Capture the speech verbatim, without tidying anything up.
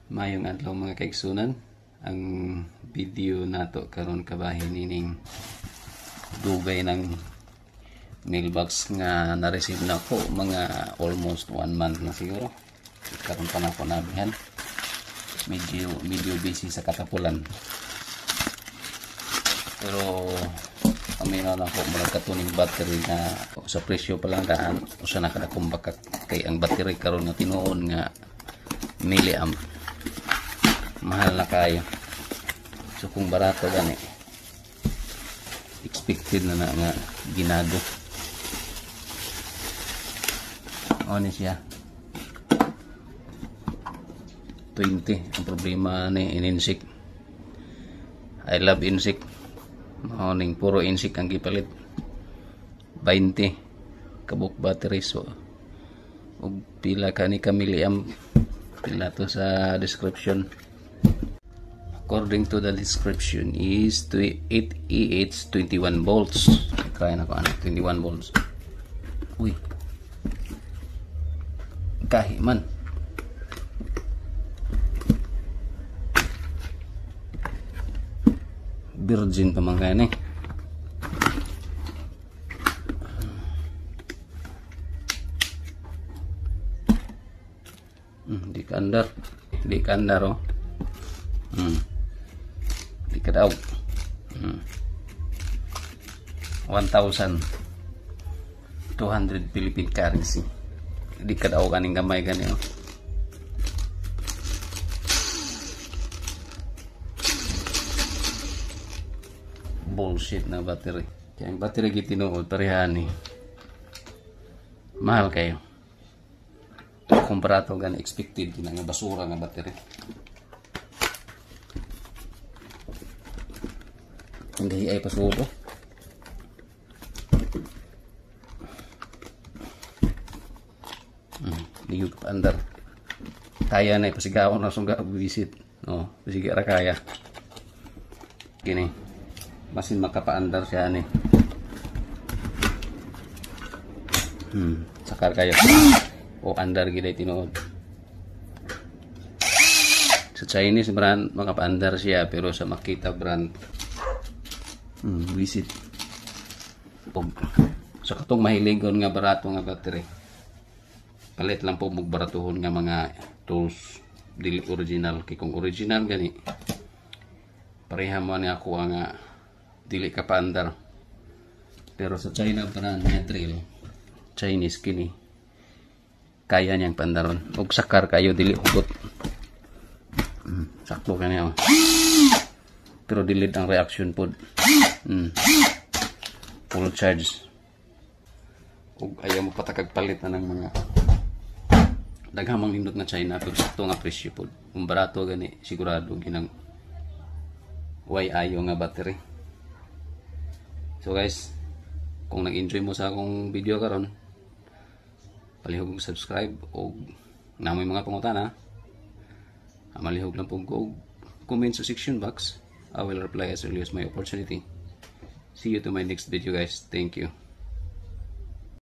Mayong adlaw mga kaigsunan, ang video nato karon kabahin ining dugay ng mailbox nga na-receive na ko mga almost one month na siguro. Karon pa na ko nabihan. Medyo medyo busy sa katapulan. Pero paminaw na ko mula katuning battery na sa presyo pa lang daan usa na kada kumbakak kay ang battery karon nga tinuon nga milliamp. Mahal na kayo. So kung barato gani expected na na nga ginado. Ano siya twenty. Ang problema ni in-insect. I love insect. Maoning puro insect ang gipalit. twenty kabuk battery. So ug pila ka ni ka milliamp, pila to sa description. According to the description is eight E H twenty-one volts. Kaya na ko ano, twenty-one volts. Uy. Kahi man. Virgin pa man kaya ni. Hmm, di kandar. Di kandar oh. Hmm. Di kadaw. Hmm. one thousand two hundred Philippine currency. Di kadaw kaning gamay gani oh. Bullshit na battery. Kaya ang battery gitinuod parehan ni. Mahal kayo. Kumpara to gan expected na nga basura nga battery. Hindi ay pasuko. Hmm, liyog pa andar. Kaya na ipasigawan na sungga visit. No, sige ra kaya. Kini. Masin makapaandar siya ni. Hmm, sakar kayo. O andar gid tinuod. Sa Chinese brand makapaandar siya pero sa Makita brand Hmm, visit. Pog. So katong mahiligon nga barato nga battery. Palit lang po mog baratuhon nga mga tools dili original kay kung original gani. Pareha mo ni ako nga dili ka paandar. Pero sa China brand nga drill, Chinese kini. Kaya niyang pandaron. Og sakar kayo dili hugot. Hmm, sakto kaniya. Pero delete ang reaction pod. Hmm. Full charge. Ug ayaw mo patakag palit na ng mga daghamang hindot na China pero sakto nga presyo pod. Kung barato gani sigurado ginang way ayo nga battery. So guys, kung nag-enjoy mo sa akong video karon, palihog mo subscribe o namoy mga pangutana. Malihog lang po og comment sa section box. I will reply as early as my opportunity. See you to my next video guys. Thank you.